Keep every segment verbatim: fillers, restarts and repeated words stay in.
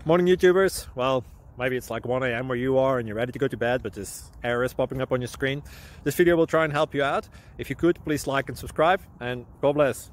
Morning YouTubers. Well, maybe it's like one A M where you are and you're ready to go to bed, but this error is popping up on your screen. This video will try and help you out. If you could, please like and subscribe, and God bless.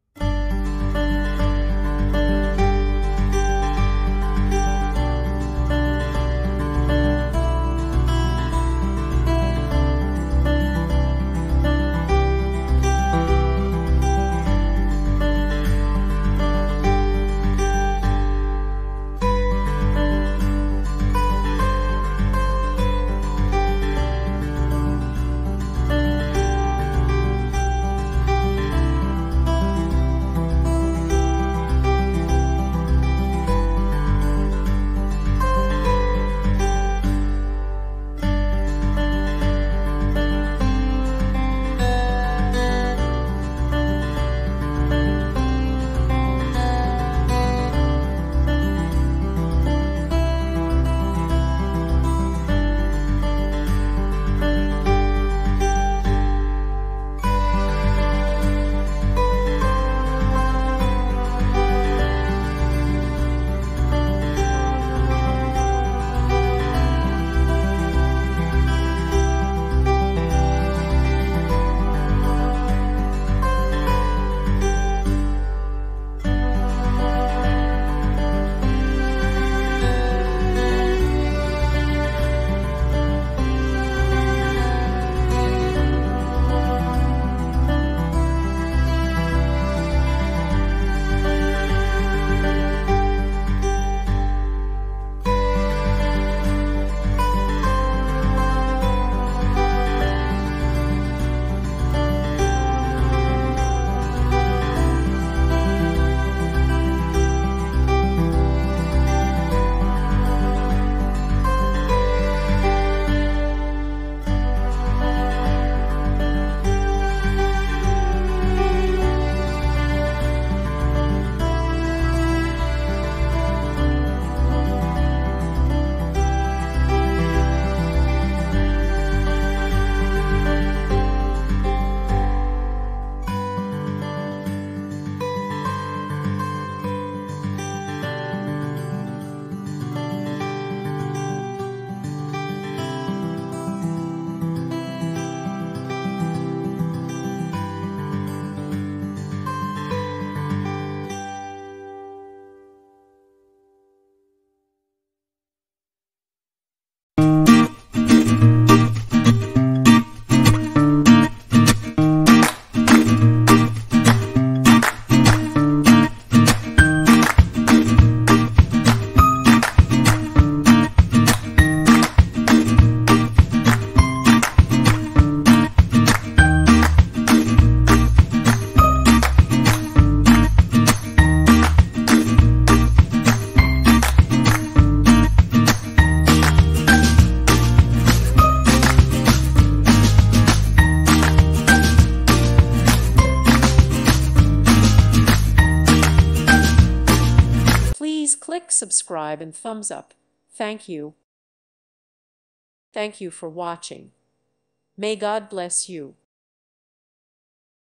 Please click subscribe and thumbs up. Thank you. Thank you for watching. May God bless you.